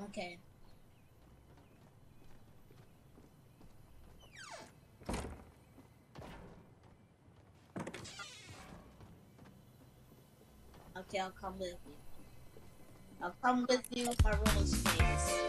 Okay. Okay, I'll come with you. I'll come with you with my roller skates.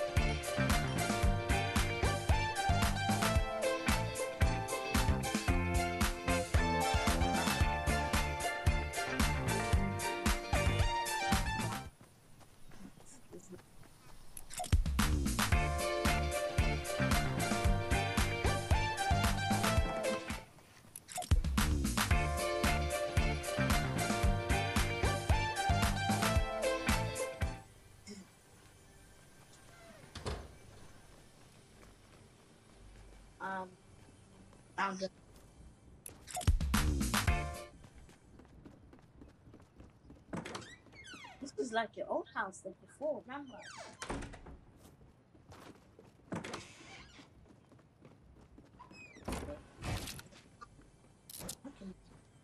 Found it. This is like your old house like before, remember? Okay.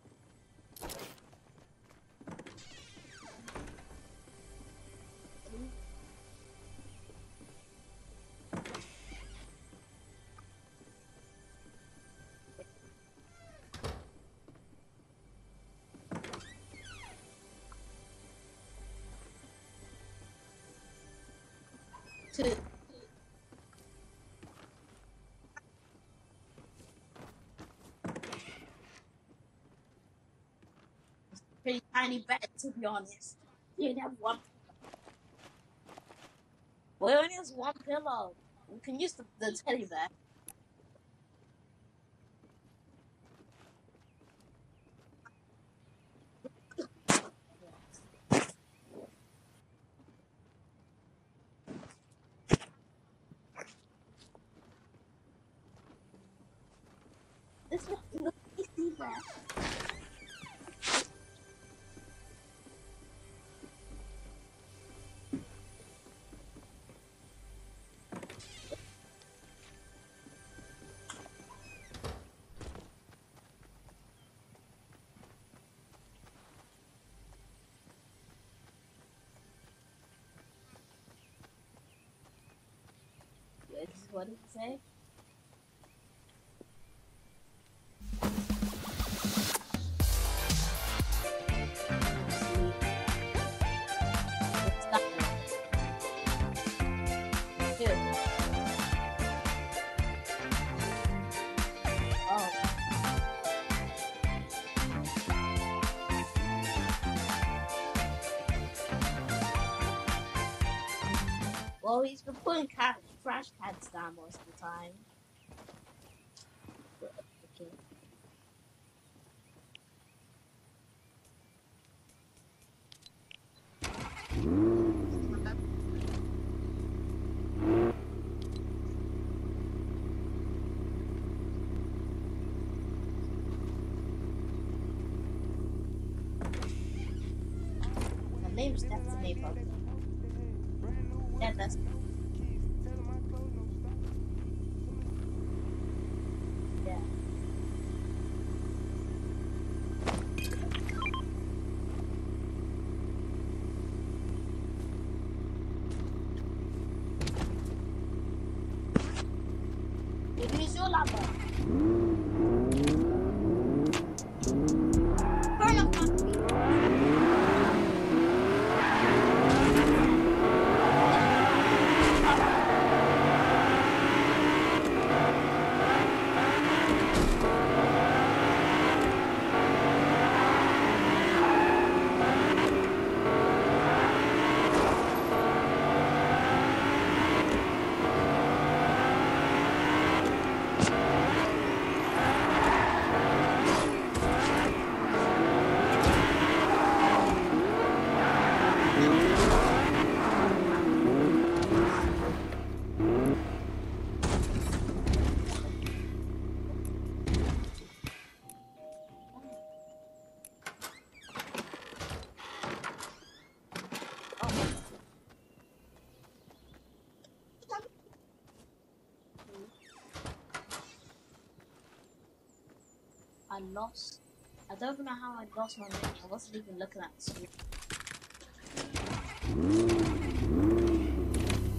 Two. Pretty tiny bed, to be honest. You only have one. Well, it only has one pillow. You can use the teddy bear. This is the teddy bear. What did it say? What's that one? Good. Oh. Well, he's been putting trash cans down most of the time. Okay. The name's Destiny, but yeah, that's. Yeah. Use your lava. Burn up my I lost. I don't know how I lost my name. I wasn't even looking at the screen.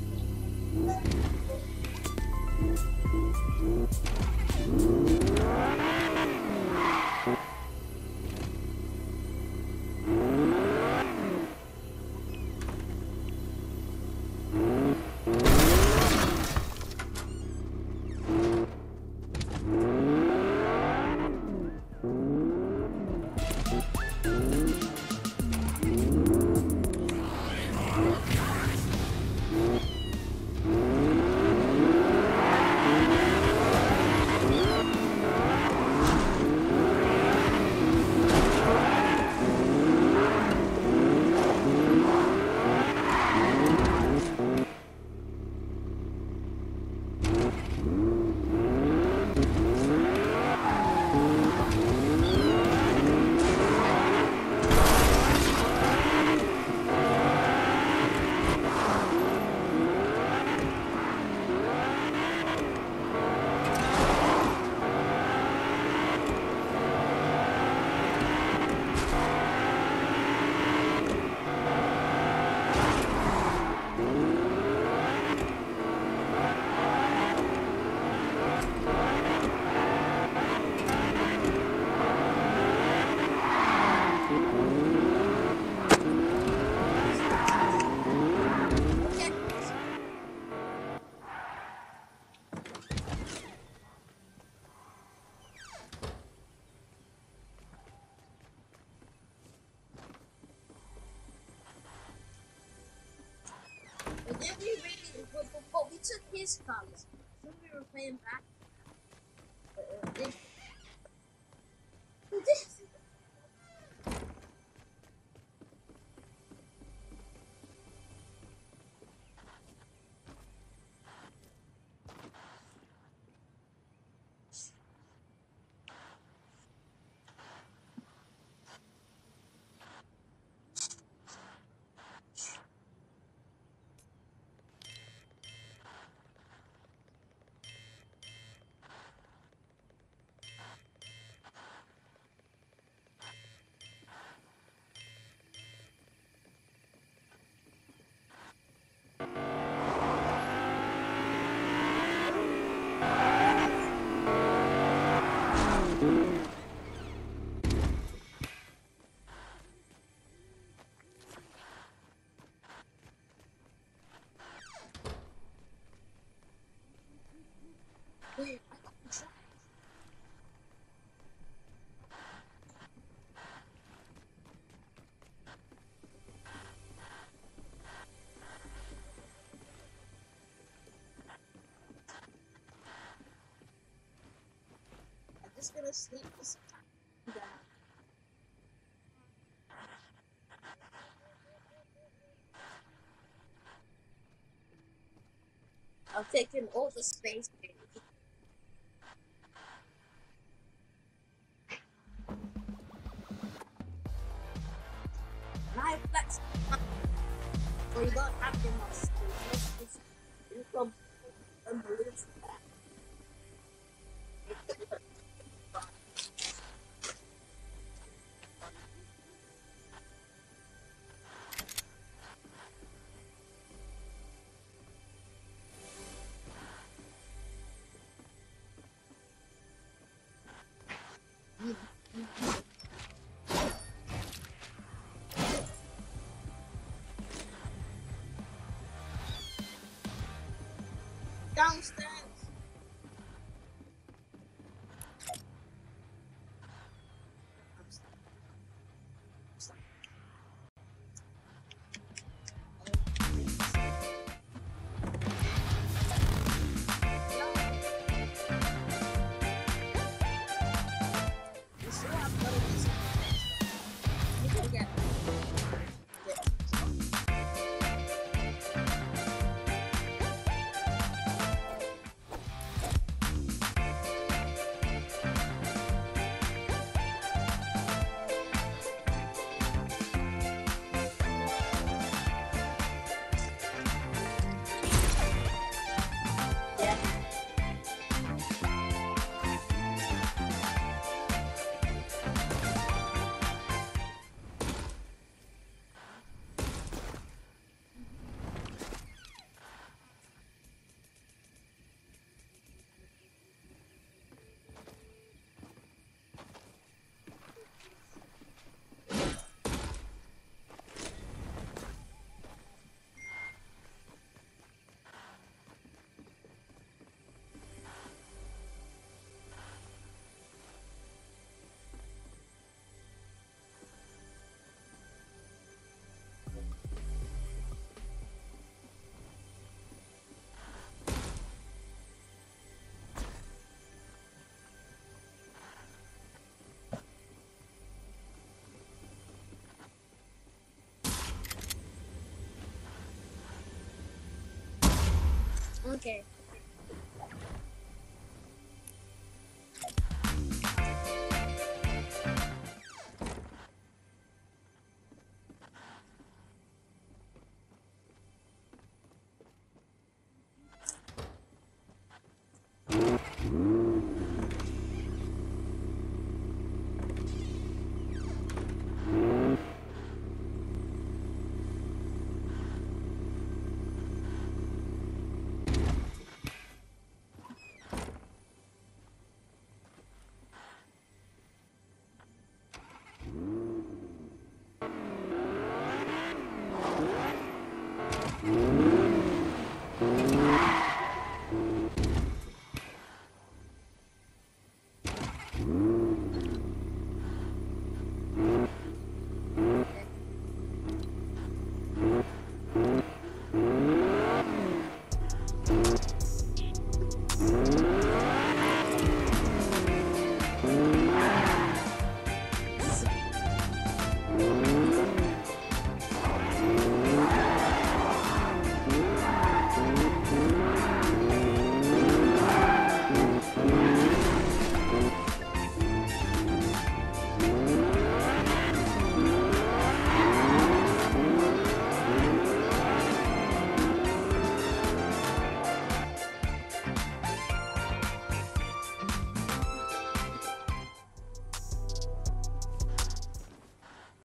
But then we really, but we took his cars. Then we were paying back. This. Wait, I got the truck. I'm just gonna sleep this time down. I'm taking all the space, baby. And I flex. So you don't have to much. You come and believe that. Downstairs. Okay.